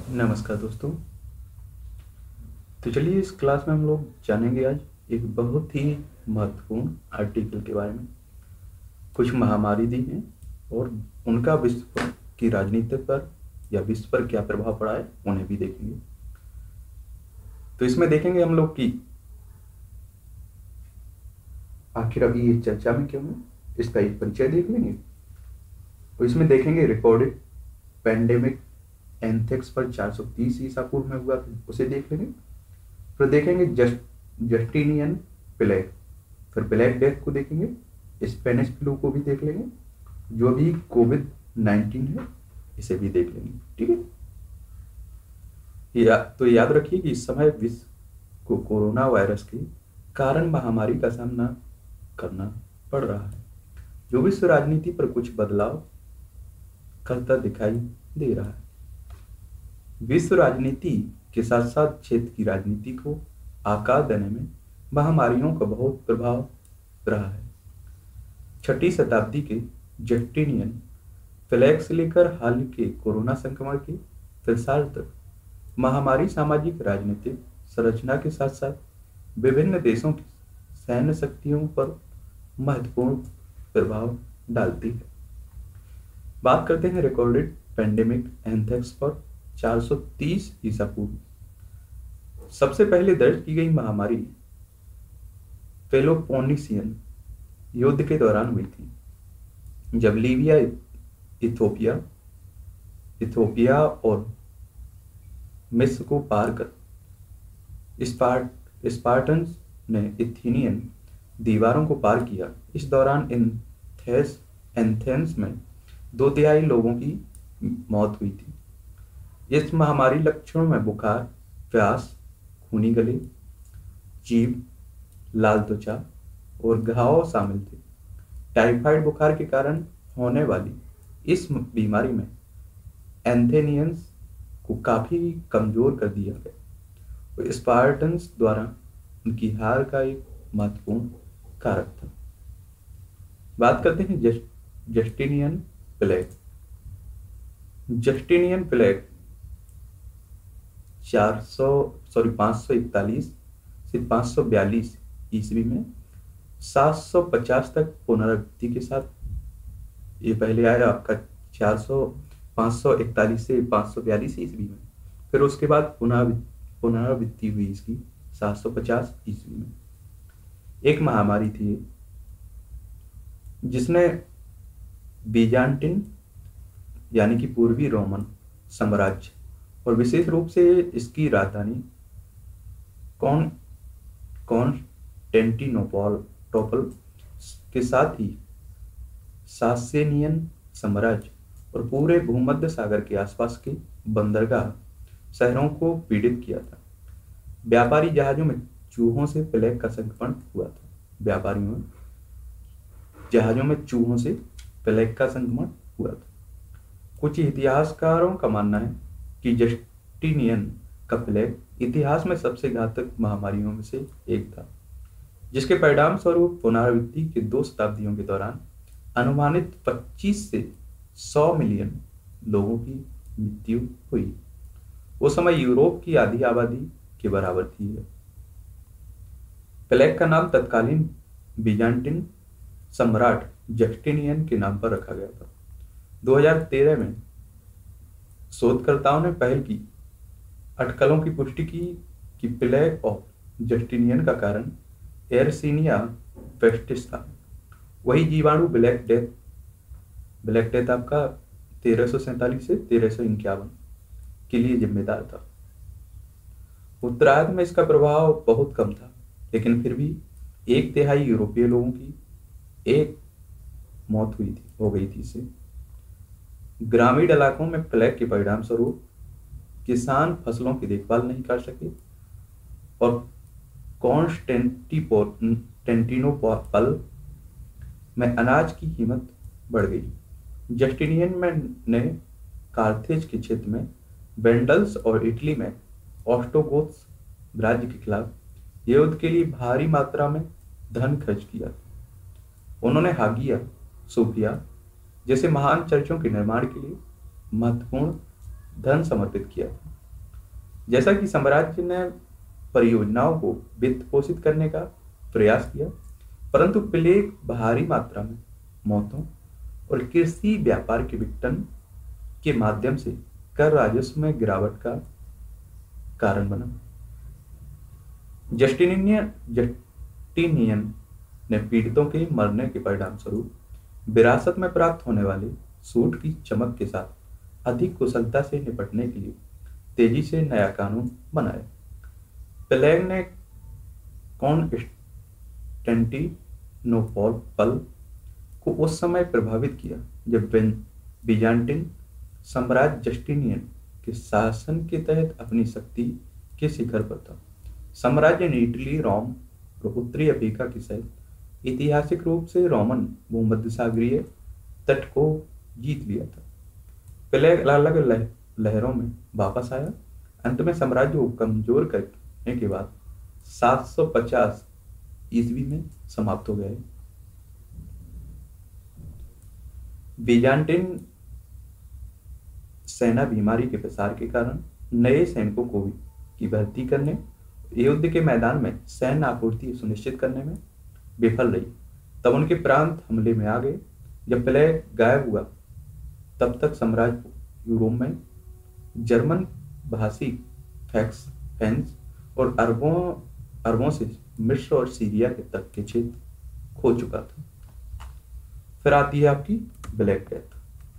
नमस्कार दोस्तों। तो चलिए इस क्लास में हम लोग जानेंगे आज एक बहुत ही महत्वपूर्ण आर्टिकल के बारे में। कुछ महामारी दी हैं और उनका विश्व की राजनीति पर या विश्व पर क्या प्रभाव पड़ा है उन्हें भी देखेंगे। तो इसमें देखेंगे हम लोग कि आखिर अभी ये चर्चा में क्यों है, इसका एक परिचय देख लेंगे। तो इसमें देखेंगे रिकॉर्डेड पैंडेमिक एंथ्रेक्स पर 430 ईसा पूर्व में हुआ था, उसे देख लेंगे। फिर देखेंगे जस्टिनियन प्लेग, फिर ब्लैक डेथ को देखेंगे, स्पेनिश फ्लू को भी देख लेंगे, जो भी कोविड-19 है इसे भी देख लेंगे। ठीक है। तो याद रखिए कि इस समय विश्व को कोरोना वायरस के कारण महामारी का सामना करना पड़ रहा है, जो विश्व राजनीति पर कुछ बदलाव करता दिखाई दे रहा है। विश्व राजनीति के साथ साथ क्षेत्र की राजनीति को आकार देने में महामारियों का बहुत प्रभाव रहा है। 6ठी शताब्दी के जस्टिनियन प्लेग से लेकर हाल के कोरोना संक्रमण के प्रसार तक महामारी सामाजिक राजनीतिक संरचना के साथ साथ विभिन्न देशों की सैन्य शक्तियों पर महत्वपूर्ण प्रभाव डालती है। बात करते हैं रिकॉर्डेड पैंडेमिक एंथ्रेक्स पर 430 ईसा पूर्व। सबसे पहले दर्ज की गई महामारी पेलोपोनेसियन युद्ध के दौरान हुई थी, जब लीबिया, इथोपिया और मिस्र को पार कर स्पार्टन्स ने एथेनियन दीवारों को पार किया। इस दौरान एथेंस में 2/3 लोगों की मौत हुई थी। इस महामारी लक्षणों में बुखार, प्यास, खूनी गले, जीभ, लाल त्वचा और घाव शामिल थे। टाइफाइड बुखार के कारण होने वाली इस बीमारी में एथेनियंस को काफी कमजोर कर दिया गया और स्पार्टन्स द्वारा उनकी हार का एक महत्वपूर्ण कारक था। बात करते हैं जस्टिनियन प्लेग। जस्टिनियन प्लेग 541 से 542 ईस्वी में 750 तक पुनरावृत्ति के साथ, ये पहले आया आपका 541 से 542 ईस्वी में, फिर उसके बाद पुनरावृत्ति हुई इसकी 750 ईस्वी में। एक महामारी थी जिसने बीजान्टिन यानी कि पूर्वी रोमन साम्राज्य और विशेष रूप से इसकी राजधानी कॉन्स्टेंटिनोपल के साथ ही सासेनियन साम्राज्य और पूरे भूमध्य सागर के आसपास के बंदरगाह शहरों को पीड़ित किया था। व्यापारी जहाजों में चूहों से प्लेग का संक्रमण हुआ था। जहाजों में चूहों से प्लेग का संक्रमण हुआ था। कुछ इतिहासकारों का मानना है कि जस्टिनियन का प्लेग इतिहास में सबसे घातक महामारियों में से एक था, जिसके परिणाम स्वरूप पुनरावृत्ति के 2 शताब्दियों के दौरान अनुमानित 25 से 100 मिलियन लोगों की मृत्यु हुई। उस समय यूरोप की आधी आबादी के बराबर थी। प्लेग का नाम तत्कालीन बीजान्टिन सम्राट जस्टिनियन के नाम पर रखा गया था। 2013 में शोधकर्ताओं ने पहल की अटकलों की पुष्टि की कि प्लेग ऑफ जस्टिनियन का कारण एयरसीनिया पेस्टिस था। वही जीवाणु ब्लैक डेथ आपका 1347 से 1351 के लिए जिम्मेदार था। उत्तरार्ध में इसका प्रभाव बहुत कम था, लेकिन फिर भी 1/3 यूरोपीय लोगों की एक मौत हो गई थी इससे। ग्रामीण इलाकों में प्लेग के परिणाम स्वरूप किसान फसलों की देखभाल नहीं कर सके और कॉन्स्टेंटिनोपल में अनाज की कीमत बढ़ गई। जस्टिनियन ने कार्थेज के क्षेत्र में वेंडल्स और इटली में ऑस्ट्रोगोथ्स राज्य के खिलाफ युद्ध के लिए भारी मात्रा में धन खर्च किया। उन्होंने हागिया सोफिया जैसे महान चर्चों के निर्माण के लिए महत्वपूर्ण धन समर्पित किया था। जैसा कि साम्राज्य ने परियोजनाओं को वित्त पोषित करने का प्रयास किया, परंतु प्लेग भारी मात्रा में मौतों और कृषि व्यापार के विघटन के माध्यम से कर राजस्व में गिरावट का कारण बना। जस्टिनियन ने पीड़ितों के मरने के परिणाम स्वरूप विरासत में प्राप्त होने वाले सूट की चमक के साथ अधिक कुशलता से निपटने के लिए तेजी से नया कानून बनाया। प्लेग ने कॉन्स्टेंटिनोपल को उस समय प्रभावित किया जब बीजान्टिन साम्राज्य जस्टिनियन के शासन के तहत अपनी शक्ति के शिखर पर था। साम्राज्य ने इटली, रोम और उत्तरी अफ्रीका के सहित ऐतिहासिक रूप से रोमन भूमध्य सागरीय तट को जीत लिया था। प्लेग अलग अलग लहरों में वापस आया। अंत में साम्राज्य को कमजोर करने के बाद 750 ईस्वी में समाप्त हो गया। बीजान्टिन सेना बीमारी के प्रसार के कारण नए सैनिकों को की भर्ती करने, युद्ध के मैदान में सैन्य आपूर्ति सुनिश्चित करने में विफल रही। तब उनके प्रांत हमले में आ गए। जब प्लेग गायब हुआ तब तक साम्राज्य यूरोप में जर्मन भाषी फ्रांस और अरबों से मिस्र और सीरिया के तक के क्षेत्र खो चुका था। फिर आती है आपकी black death.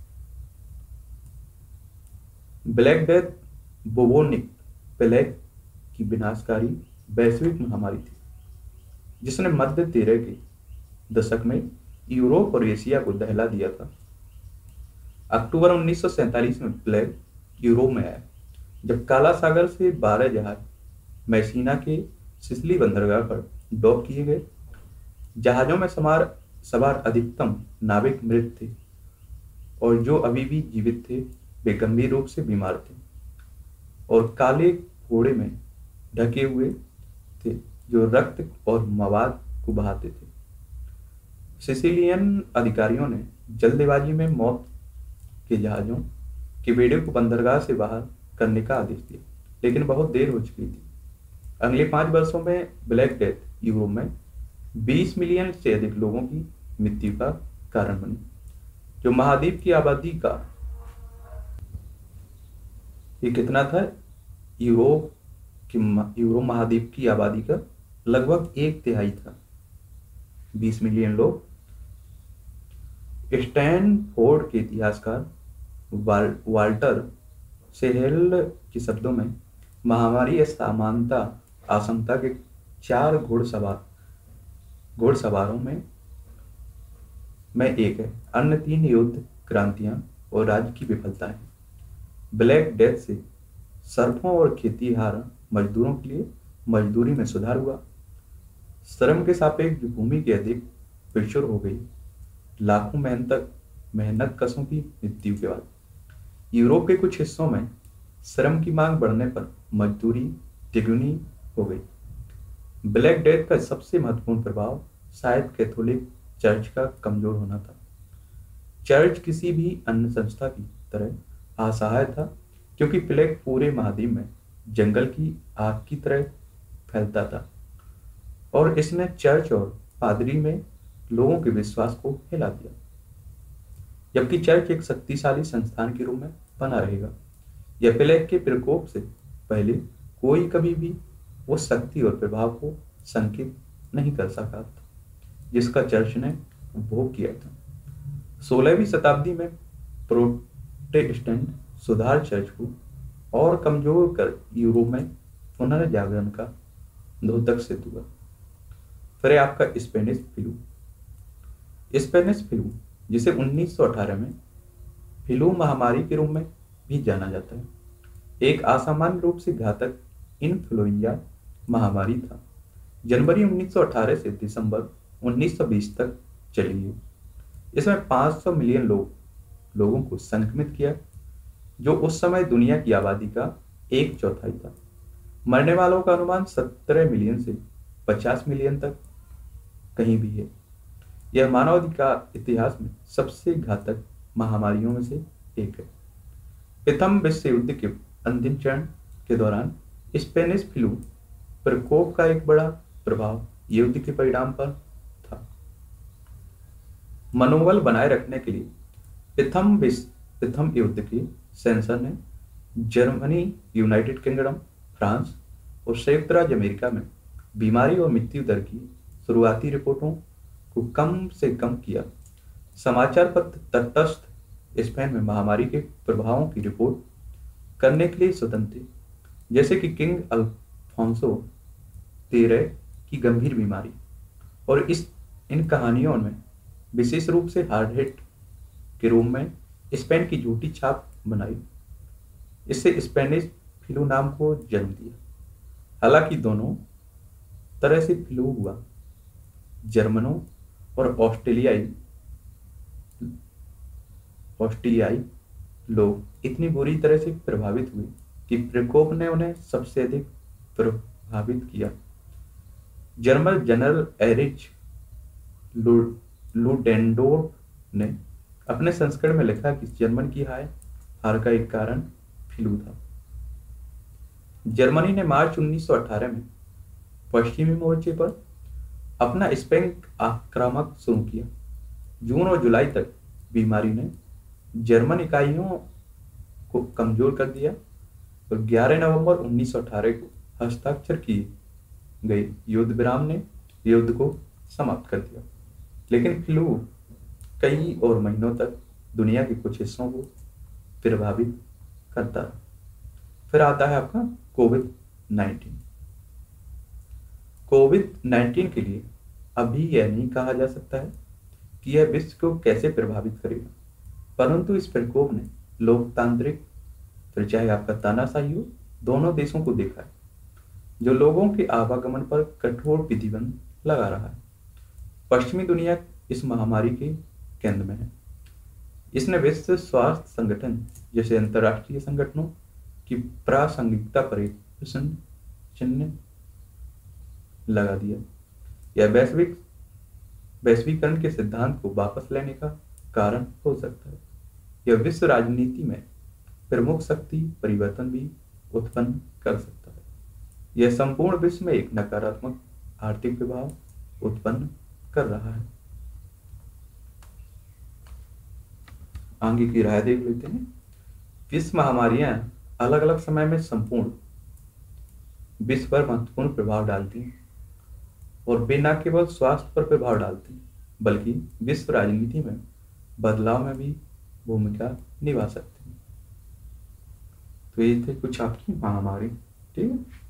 Black death bubonic plague की विनाशकारी वैश्विक महामारी थी, जिसने मध्य 13 के दशक में यूरोप और एशिया को दहला दिया था। अक्टूबर 1947 में प्लेग यूरोप में आया, जब काला सागर से 12 जहाज मैसीना के सिसिली बंदरगाह पर डॉक किए गए। जहाजों में सवार अधिकतम नाविक मृत थे और जो अभी भी जीवित थे वे गंभीर रूप से बीमार थे और काले फोड़े में ढके हुए थे जो रक्त और मवाद को बहाते थे। सिसिलियन अधिकारियों ने जल्दबाजी में मौत के जहाजों के बेड़े को बंदरगाह से बाहर करने का आदेश दिया, लेकिन बहुत देर हो चुकी थी। अगले 5 वर्षों में ब्लैक डेथ यूरोप में 20 मिलियन से अधिक लोगों की मृत्यु का कारण बनी, जो महाद्वीप की आबादी का ये कितना था? यूरोप महाद्वीप की आबादी का लगभग 1/3 था, 20 मिलियन लोग। स्टैनफोर्ड के इतिहासकार वाल्टर सेहेल के शब्दों में महामारी असमानता आशंका के 4 घुड़सवारों में एक है। अन्य 3 युद्ध, क्रांतियां और राज्य की विफलताएं। ब्लैक डेथ से सर्पों और खेतीहार मजदूरों के लिए मजदूरी में सुधार हुआ। श्रम के सापेक्ष भूमि की अधिक प्रचुर हो गई। लाखों मेहनत कशों की मृत्यु के बाद यूरोप के कुछ हिस्सों में श्रम की मांग बढ़ने पर मजदूरी तिगुनी हो गई। ब्लैक डेथ का सबसे महत्वपूर्ण प्रभाव शायद कैथोलिक चर्च का कमजोर होना था। चर्च किसी भी अन्य संस्था की तरह असहाय था, क्योंकि प्लेग पूरे महाद्वीप में जंगल की आग की तरह फैलता था और इसने चर्च और पादरी में लोगों के विश्वास को हिला दिया। जबकि चर्च एक शक्तिशाली संस्थान के रूप में बना रहेगा, यह प्लेग के प्रकोप से पहले कोई कभी भी उस शक्ति और प्रभाव को संकेत नहीं कर सका था जिसका चर्च ने उपभोग किया था। 16वीं शताब्दी में प्रोटेस्टेंट सुधार चर्च को और कमजोर कर यूरोप में पुनर्जागरण का द्योतक सिद्ध हुआ। फिर आपका स्पेनिश फ्लू, जिसे 1918 में फ्लू महामारी के रूप में भी जाना जाता है, एक असामान्य रूप से घातक इन्फ्लुएंजा महामारी था। जनवरी 1918 से दिसंबर 1920 तक चली। इसमें 500 मिलियन लोगों को संक्रमित किया, जो उस समय दुनिया की आबादी का 1/4 था। मरने वालों का अनुमान 17 मिलियन से 50 मिलियन तक कहीं भी है। यह मानवाधिकार इतिहास में सबसे घातक महामारियों में से एक है। प्रथम विश्व युद्ध के अंतिम चरण के दौरान स्पेनिश फ्लू प्रकोप का एक बड़ा प्रभाव युद्ध के परिणाम पर था। मनोबल बनाए रखने के लिए प्रथम युद्ध के सेंसर ने जर्मनी, यूनाइटेड किंगडम, फ्रांस और संयुक्त राज्य अमेरिका में बीमारी और मृत्यु दर की शुरुआती रिपोर्टों को कम से कम किया। समाचार पत्र तटस्थ स्पेन में महामारी के प्रभावों की रिपोर्ट करने के लिए स्वतंत्र थे, जैसे कि किंग अल्फोंसो 13 की गंभीर बीमारी, और इन कहानियों में विशेष रूप से हार्ड हिट के रूप में स्पेन की झूठी छाप बनाई। इससे स्पेनिश फ्लू नाम को जन्म दिया। हालांकि दोनों तरह से फ्लू हुआ। जर्मनों और ऑस्ट्रियाई लोग इतनी बुरी तरह से प्रभावित हुए कि प्रकोप ने उन्हें सबसे अधिक प्रभावित किया। जर्मन जनरल एरिच लुडेनडोर्फ ने अपने संस्करण में लिखा कि जर्मन की हार का एक कारण फ्लू था। जर्मनी ने मार्च 1918 में पश्चिमी मोर्चे पर अपना स्पेन आक्रामक शुरू किया। जून और जुलाई तक बीमारी ने जर्मन इकाइयों को कमजोर कर दिया और 11 नवंबर 1918 को हस्ताक्षर किए गए युद्ध विराम ने युद्ध को समाप्त कर दिया। लेकिन फ्लू कई और महीनों तक दुनिया के कुछ हिस्सों को प्रभावित करता रहा। फिर आता है आपका कोविड-19। कोविड-19 के लिए अभी यह नहीं कहा जा सकता है कि यह विश्व को कैसे प्रभावित करेगा, परंतु इस प्रकोप ने लोकतांत्रिक, फिर चाहे आपका तानाशाही हो, दोनों देशों को देखा है, जो लोगों के आवागमन पर कठोर प्रतिबंध लगा रहा है। पश्चिमी दुनिया इस महामारी के केंद्र में है। इसने विश्व स्वास्थ्य संगठन जैसे अंतर्राष्ट्रीय संगठनों की प्रासंगिकता पर एक प्रश्न चिन्ह लगा दिया। यह वैश्वीकरण के सिद्धांत को वापस लेने का कारण हो सकता है। यह विश्व राजनीति में प्रमुख शक्ति परिवर्तन भी उत्पन्न कर सकता है। यह संपूर्ण विश्व में एक नकारात्मक आर्थिक प्रभाव उत्पन्न कर रहा है। आगे की राय देख लेते हैं। विश्व महामारियां अलग अलग समय में संपूर्ण विश्व पर महत्वपूर्ण प्रभाव डालती हैं और वे न केवल स्वास्थ्य पर प्रभाव डालती हैं बल्कि विश्व राजनीति में बदलाव में भी भूमिका निभा सकती हैं। तो ये थे कुछ आपकी महामारी। ठीक है।